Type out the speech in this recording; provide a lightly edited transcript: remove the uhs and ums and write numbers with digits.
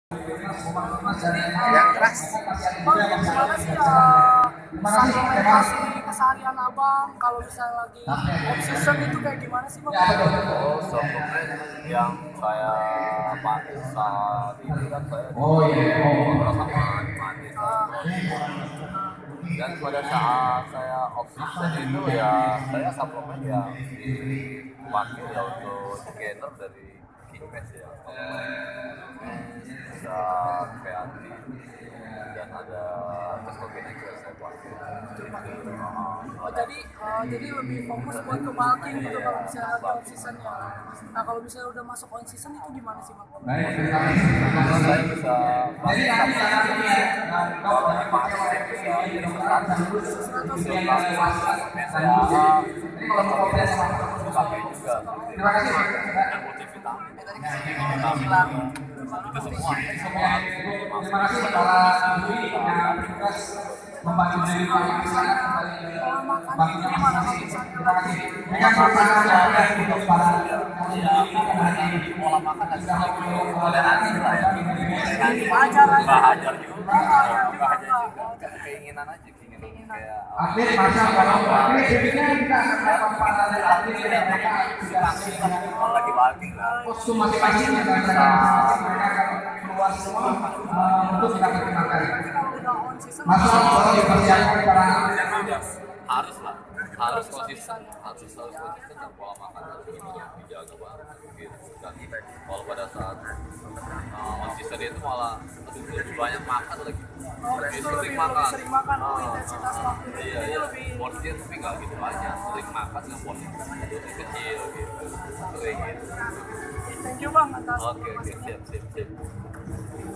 yang keras. Bang, gimana sih supplementasi keseharian abang kalau misalnya lagi off season itu kayak gimana sih bang? Oh, suplemen yang saya pakai saat ini kan saya merasa mati dan pada saat saya off season itu ya saya suplemen ya dipakai ya untuk gainer dari Kingmax ya, bisa kreatif dan ada testosteron juga saya pakai. Oh, jadi lebih fokus buat ke bulking gitu kalau misalnya lagi off seasonnya. Nah kalau misalnya udah masuk on season itu gimana sih bang? Saya bisa pakai kalau dipakai saya bisa jadi pakai juga dan multivitamin itu semua membantu dari Kalau makan itu gimana kalau misalnya lagi untuk para pola makan dan toleransi lah ya, wajar aja. bahajar juga, keinginan aja, keinginan kayak atlet masa kalau atletnya kita akan dapat para atlet yang mereka sudah lagi walking lah. kostum masing-masing yang mereka keluar semua untuk kita perkenalkan. Kalau udah on season Masa kalau dipersiapkan para harus konsisten dan pola makan harus dijaga banget gitu. Dan kalau pada saat konsisten itu malah lebih banyak makan lagi, lebih sering makan, intensitas makan iya, ini lebih porsinya tapi nggak gitu banyak, sering makan dengan porsi kecil gitu, sering gitu. thank you bang atas Oke, siap.